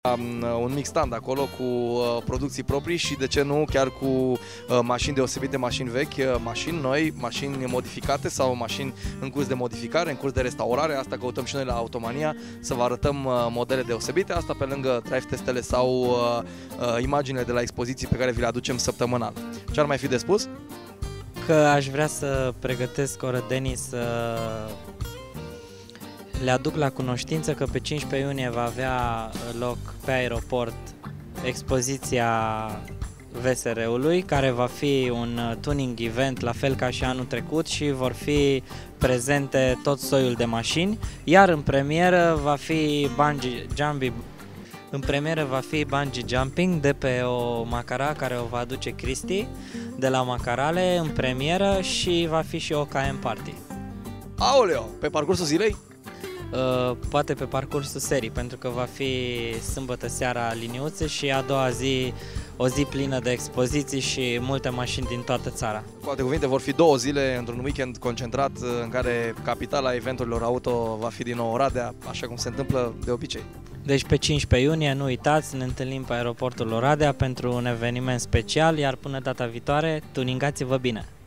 un mic stand acolo cu producții proprii și de ce nu chiar cu mașini deosebite, mașini vechi, mașini noi, mașini modificate sau mașini în curs de modificare, în curs de restaurare. Asta căutăm și noi la Automania, să vă arătăm modele deosebite, asta pe lângă drive testele sau imaginile de la expoziții pe care vi le aducem săptămânal. Ce ar mai fi de spus? Că aș vrea să pregătesc orădenii să le aduc la cunoștință că pe 15 iunie va avea loc pe aeroport expoziția VSR-ului, care va fi un tuning event la fel ca și anul trecut și vor fi prezente tot soiul de mașini, iar în premieră va fi bungee jumping de pe o Macara care o va aduce Cristi de la Macarale în premieră și va fi și o KM Party. Aoleo, pe parcursul zilei? Poate pe parcursul serii, pentru că va fi sâmbătă seara liniuțe și a doua zi o zi plină de expoziții și multe mașini din toată țara. Cu alte cuvinte, vor fi 2 zile într-un weekend concentrat în care capitala eventurilor auto va fi din nou Oradea, așa cum se întâmplă de obicei. Deci pe 15 iunie, nu uitați, ne întâlnim pe aeroportul Oradea pentru un eveniment special, iar până data viitoare, tuningați-vă bine!